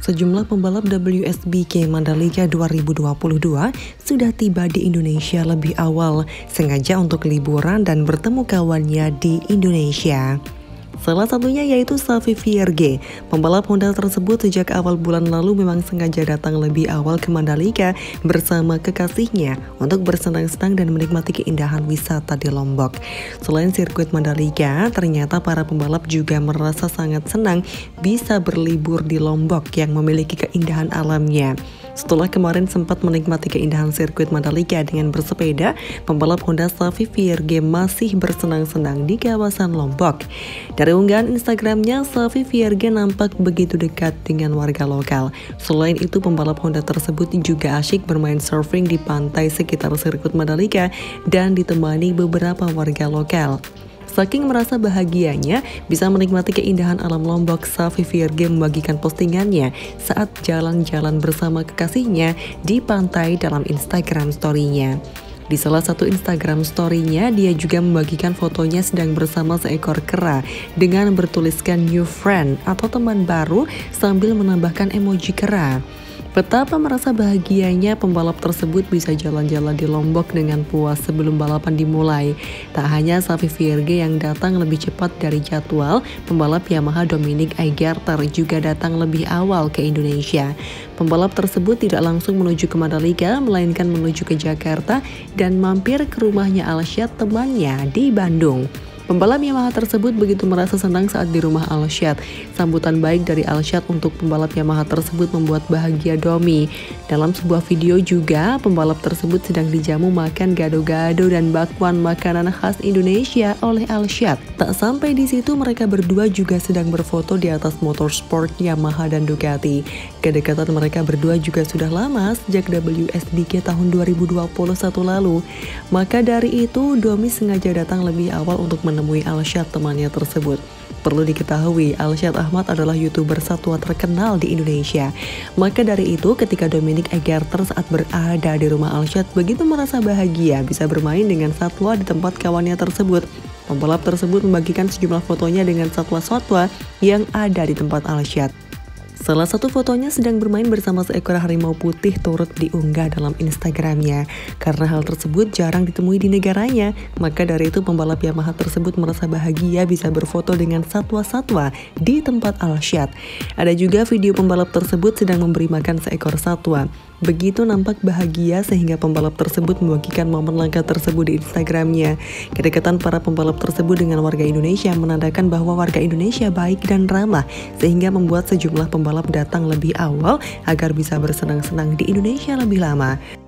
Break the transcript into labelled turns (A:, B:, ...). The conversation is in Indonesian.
A: Sejumlah pembalap WSBK Mandalika 2022 sudah tiba di Indonesia lebih awal, sengaja untuk liburan dan bertemu kawannya di Indonesia. Salah satunya yaitu Xavi Vierge. Pembalap Honda tersebut sejak awal bulan lalu memang sengaja datang lebih awal ke Mandalika bersama kekasihnya untuk bersenang-senang dan menikmati keindahan wisata di Lombok. Selain sirkuit Mandalika, ternyata para pembalap juga merasa sangat senang bisa berlibur di Lombok yang memiliki keindahan alamnya. Setelah kemarin sempat menikmati keindahan sirkuit Mandalika dengan bersepeda, pembalap Honda Xavi Vierge masih bersenang-senang di kawasan Lombok. Dari unggahan Instagramnya, Xavi Vierge nampak begitu dekat dengan warga lokal. Selain itu, pembalap Honda tersebut juga asyik bermain surfing di pantai sekitar sirkuit Mandalika dan ditemani beberapa warga lokal. Saking merasa bahagianya bisa menikmati keindahan alam Lombok, Xavi Vierge membagikan postingannya saat jalan-jalan bersama kekasihnya di pantai dalam Instagram story-nya. Di salah satu Instagram story-nya, dia juga membagikan fotonya sedang bersama seekor kera dengan bertuliskan new friend atau teman baru sambil menambahkan emoji kera. Betapa merasa bahagianya pembalap tersebut bisa jalan-jalan di Lombok dengan puas sebelum balapan dimulai. Tak hanya Xavi Vierge yang datang lebih cepat dari jadwal, pembalap Yamaha Dominic Aygerter juga datang lebih awal ke Indonesia. Pembalap tersebut tidak langsung menuju ke Mandalika, melainkan menuju ke Jakarta dan mampir ke rumahnya Alsyad temannya di Bandung. Pembalap Yamaha tersebut begitu merasa senang saat di rumah Alsyad. Sambutan baik dari Alsyad untuk pembalap Yamaha tersebut membuat bahagia Domi. Dalam sebuah video juga, pembalap tersebut sedang dijamu makan gado-gado dan bakwan makanan khas Indonesia oleh Alsyad. Tak sampai di situ, mereka berdua juga sedang berfoto di atas motorsport Yamaha dan Ducati. Kedekatan mereka berdua juga sudah lama sejak WSBK tahun 2021 lalu. Maka dari itu, Domi sengaja datang lebih awal untuk menemui Alsyad temannya tersebut. Perlu diketahui, Alsyad Ahmad adalah YouTuber satwa terkenal di Indonesia. Maka dari itu, ketika Dominic Aygerter saat berada di rumah Alsyad begitu merasa bahagia bisa bermain dengan satwa di tempat kawannya tersebut. Pembalap tersebut membagikan sejumlah fotonya dengan satwa-satwa yang ada di tempat Alsyad. Salah satu fotonya sedang bermain bersama seekor harimau putih turut diunggah dalam Instagramnya. Karena hal tersebut jarang ditemui di negaranya, maka dari itu pembalap Yamaha tersebut merasa bahagia bisa berfoto dengan satwa-satwa di tempat Alsyad. Ada juga video pembalap tersebut sedang memberi makan seekor satwa. Begitu nampak bahagia sehingga pembalap tersebut membagikan momen langka tersebut di Instagramnya. Kedekatan para pembalap tersebut dengan warga Indonesia menandakan bahwa warga Indonesia baik dan ramah, sehingga membuat sejumlah pembalap datang lebih awal agar bisa bersenang-senang di Indonesia lebih lama.